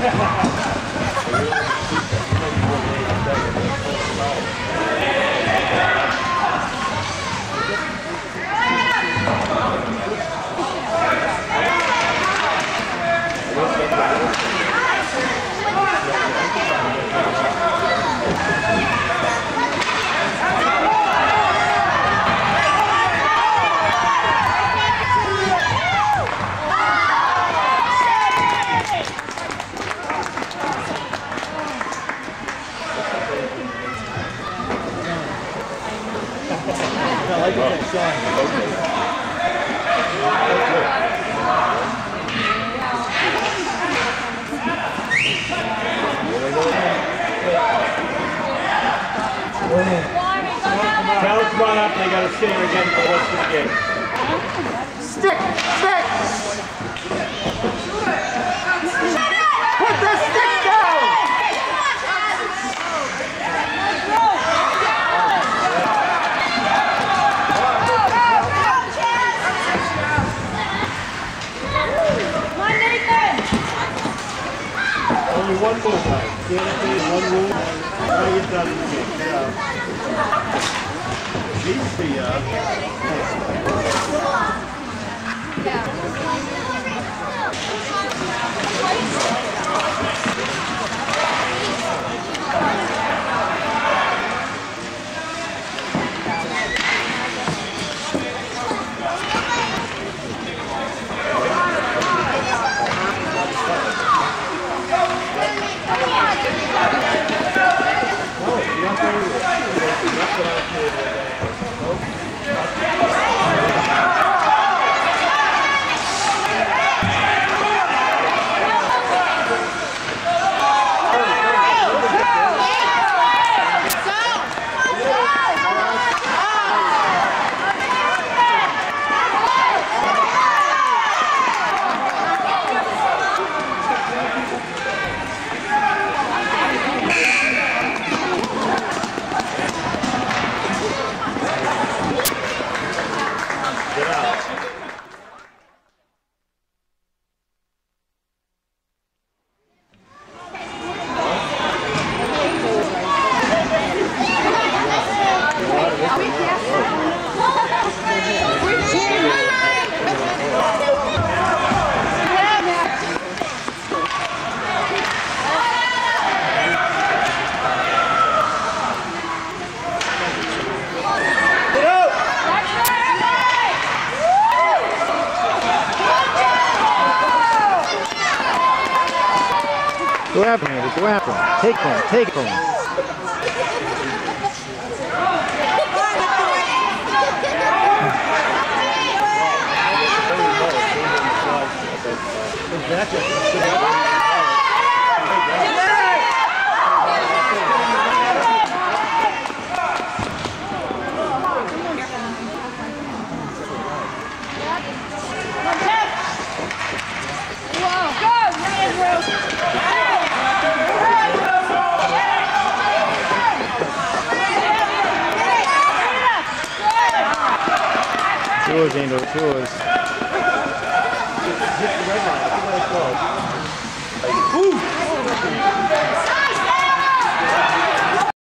Talent's run up and they got to sit here again for the rest of the game. Stick! Stick! Put the stick down! Come on, Nathan! Only one move, guys. One move. Try to get done in the game. Needs the, Go after him, go after him. Take him, take him. Yours, Angel, it's yours. Ooh!